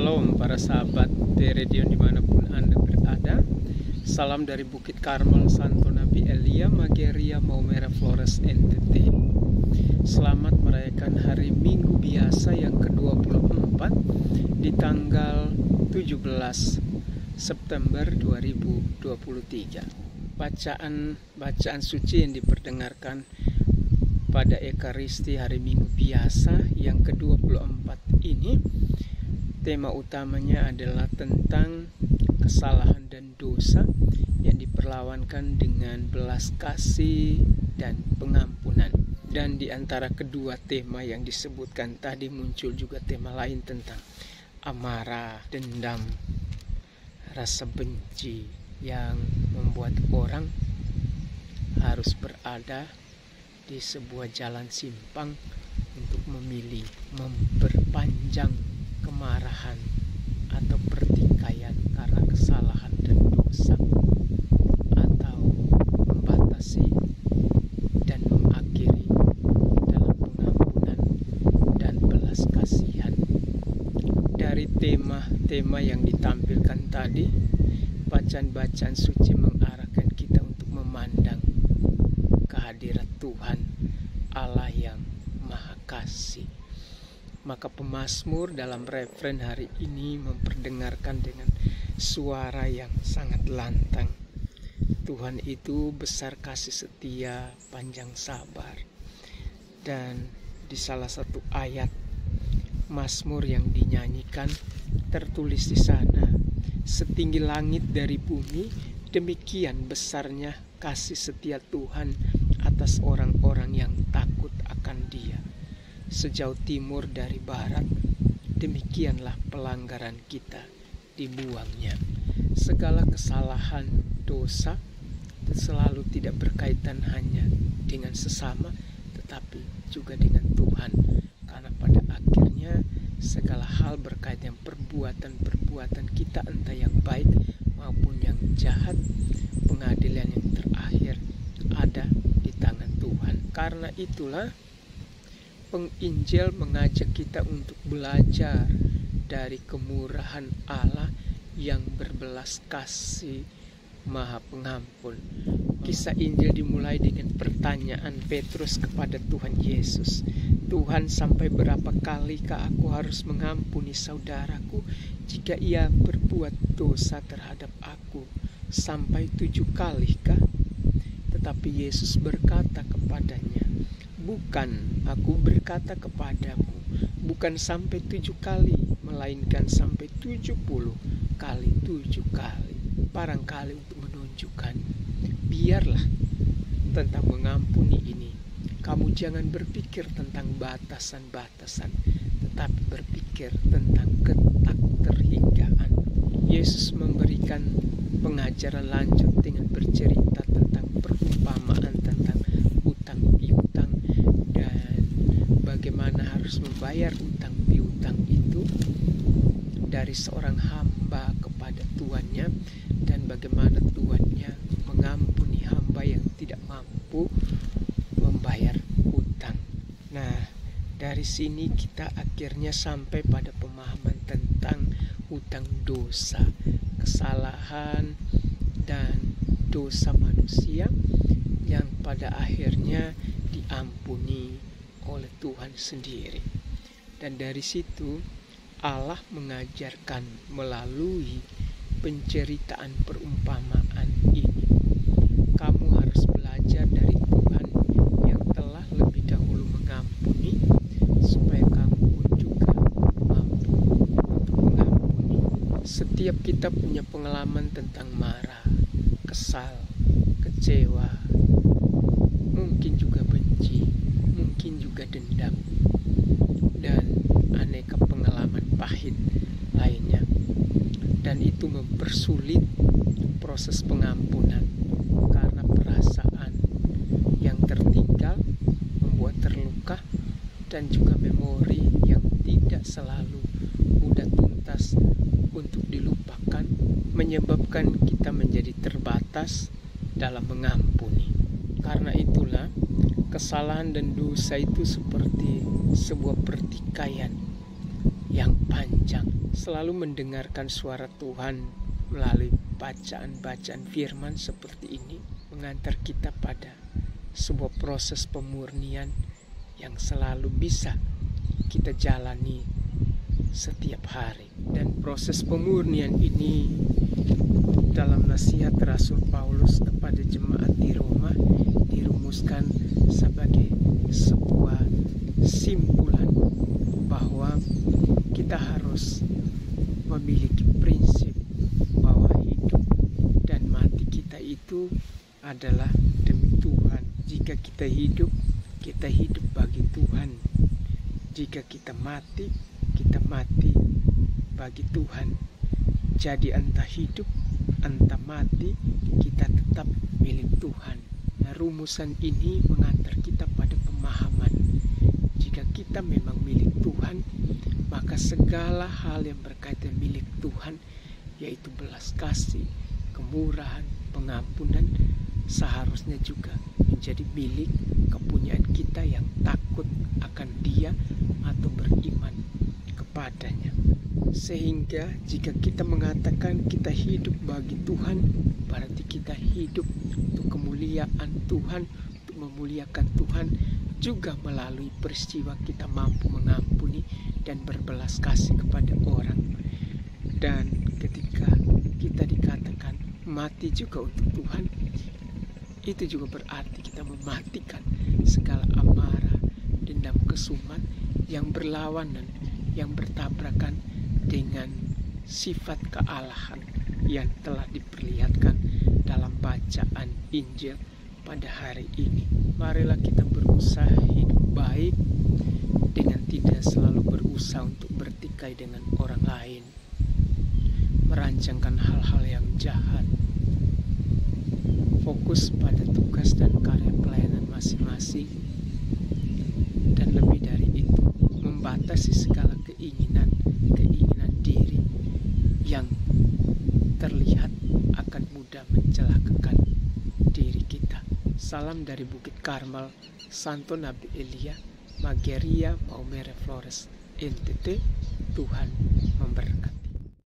Shalom para sahabat Radio dimanapun Anda berada. Salam dari Bukit Karmel, Santo Nabi Elia, Mageria, Maumere, Flores, NTT. Selamat merayakan hari Minggu biasa yang ke-24 di tanggal 17 September 2023. Bacaan suci yang diperdengarkan pada Ekaristi hari Minggu biasa yang ke-24 ini, tema utamanya adalah tentang kesalahan dan dosa yang diperlawankan dengan belas kasih dan pengampunan. Dan di antara kedua tema yang disebutkan tadi muncul juga tema lain tentang amarah, dendam, rasa benci yang membuat orang harus berada di sebuah jalan simpang untuk memilih memperpanjang kemarahan atau pertikaian karena kesalahan dan dosa, atau membatasi dan mengakhiri dalam pengampunan dan belas kasihan. Dari tema-tema yang ditampilkan tadi, bacaan-bacaan suci mengarahkan kita untuk memandang kehadirat Tuhan Allah yang Maha Kasih. Maka pemazmur dalam referen hari ini memperdengarkan dengan suara yang sangat lantang. Tuhan itu besar kasih setia, panjang sabar. Dan di salah satu ayat mazmur yang dinyanyikan tertulis di sana, setinggi langit dari bumi, demikian besarnya kasih setia Tuhan atas orang-orang yang takut akan Dia. Sejauh timur dari barat, demikianlah pelanggaran kita dibuangnya. Segala kesalahan, dosa selalu tidak berkaitan hanya dengan sesama, tetapi juga dengan Tuhan. Karena pada akhirnya segala hal berkaitan dengan perbuatan-perbuatan kita, entah yang baik maupun yang jahat, pengadilan yang terakhir ada di tangan Tuhan. Karena itulah penginjil mengajak kita untuk belajar dari kemurahan Allah yang berbelas kasih, Maha Pengampun. Kisah Injil dimulai dengan pertanyaan Petrus kepada Tuhan Yesus. Tuhan, sampai berapa kalikah aku harus mengampuni saudaraku jika ia berbuat dosa terhadap aku? Sampai 7 kalikah? Tetapi Yesus berkata kepadanya, bukan, aku berkata kepadamu, bukan sampai 7 kali, melainkan sampai 70 kali 7 kali. Barangkali untuk menunjukkan, biarlah tentang mengampuni ini, kamu jangan berpikir tentang batasan-batasan, tetapi berpikir tentang ketakterhinggaan. Yesus memberikan pengajaran lanjut dengan bercerita tentang perumpamaan tentang utang piutang dan bagaimana harus membayar utang piutang itu dari seorang hamba kepada tuannya, dan bagaimana tuannya mengampuni hamba yang tidak mampu membayar utang. Nah, dari sini kita akhirnya sampai pada pemahaman tentang utang dosa, kesalahan dan dosa manusia yang pada akhirnya diampuni oleh Tuhan sendiri. Dan dari situ Allah mengajarkan melalui penceritaan perumpamaan ini, kamu harus belajar dari Tuhan yang telah lebih dahulu mengampuni, supaya kamu pun juga mampu untuk mengampuni. Setiap kita punya pengalaman tentang marah, kesal, kecewa, mungkin juga benci, mungkin juga dendam, dan aneka pengalaman pahit lainnya. Dan itu mempersulit proses pengampunan, karena perasaan yang tertinggal membuat terluka, dan juga memori yang tidak selalu mudah tuntas untuk dilupakan menyebabkan kita menjadi terbatas dalam mengampuni. Karena itulah kesalahan dan dosa itu seperti sebuah pertikaian yang panjang selalu mendengarkan suara Tuhan melalui bacaan-bacaan firman seperti ini mengantar kita pada sebuah proses pemurnian yang selalu bisa kita jalani setiap hari. Dan proses pemurnian ini dalam nasihat Rasul Paulus kepada jemaat di Roma dirumuskan sebagai sebuah simpulan bahwa kita harus memiliki prinsip bahwa hidup dan mati kita itu adalah demi Tuhan. Jika kita hidup bagi Tuhan. Jika kita mati bagi Tuhan. Jadi entah hidup, entah mati, kita tetap milik Tuhan. Nah, rumusan ini mengantar kita pada pemahaman. Jika kita memang milik Tuhan, maka segala hal yang berkaitan milik Tuhan, yaitu belas kasih, kemurahan, pengampunan, seharusnya juga menjadi milik kepunyaan kita yang takut akan Dia atau beriman kepadanya. Sehingga jika kita mengatakan kita hidup bagi Tuhan, berarti kita hidup untuk kemuliaan Tuhan, untuk memuliakan Tuhan, juga melalui peristiwa kita mampu mengampuni dan berbelas kasih kepada orang. Dan ketika kita dikatakan mati juga untuk Tuhan, itu juga berarti kita mematikan segala amarah, dendam, kesumat yang berlawanan, yang bertabrakan dengan sifat kealahan yang telah diperlihatkan dalam bacaan Injil pada hari ini. Marilah kita berusaha hidup baik dengan tidak selalu berusaha untuk bertikai dengan orang lain, merancangkan hal-hal yang jahat, fokus pada tugas dan karya pelayanan masing-masing, dan lebih dari itu membatasi segala keinginan diri yang terlihat akan mudah mencelakakan diri kita. Salam dari Bukit Karmel, Santo Nabi Elia, Mageria, Maumere Flores, NTT. Tuhan memberkati.